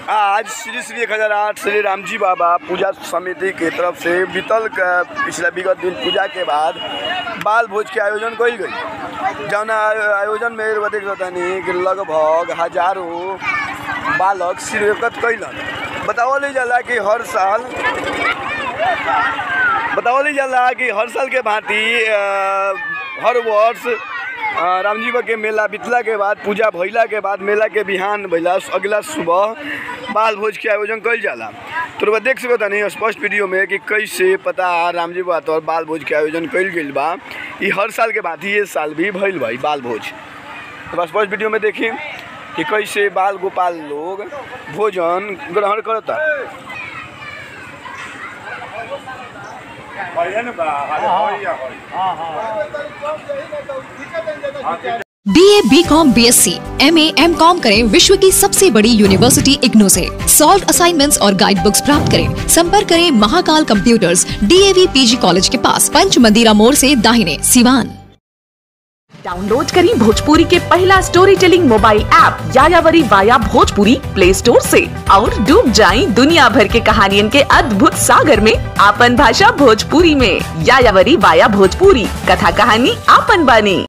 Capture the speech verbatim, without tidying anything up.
आज श्री श्री एक हजार आठ श्री रामजी बाबा पूजा समिति के तरफ से बीतल पिछला विगत दिन पूजा के बाद बाल भोज के आयोजन कइल गई। जौन आयोजन में देख बतानी कि लगभग हजारों बालक शिरकत कैलन। बतावल जाला कि हर साल बतावल जाला कि हर साल के भांति हर वर्ष रामजी बाबा के मेला बीतला के बाद पूजा भइला के बाद मेला के बिहान भइला अगला सुबह बाल भोज के आयोजन कइल जाला। तो देख सको तनी स्पष्ट वीडियो में कि कैसे पता रामजी बाबा तो बाल भोज के आयोजन कइल गइल बा। ये हर साल के बाद ये साल भी भइल बा बाल भोज। तो स्पष्ट वीडियो में देखी कि कैसे बाल गोपाल लोग भोजन ग्रहण करता। B A, B com, B S C, M A, M com करें विश्व की सबसे बड़ी यूनिवर्सिटी इग्नू से। सॉल्व असाइनमेंट्स और गाइड बुक्स प्राप्त करें। संपर्क करें Mahakal computers, D A V P G college के पास, पंच मंदिरा मोड़ से दाहिने, सिवान। डाउनलोड करें भोजपुरी के पहला story telling mobile app Yayavari via Bhojpuri play store से और डूब जाएं दुनिया भर के कहानियन के अद्भुत सागर में आपन भाषा भोजपुरी में। यायावरी वाया भोजपुरी, कथा कहानी आपन बानी।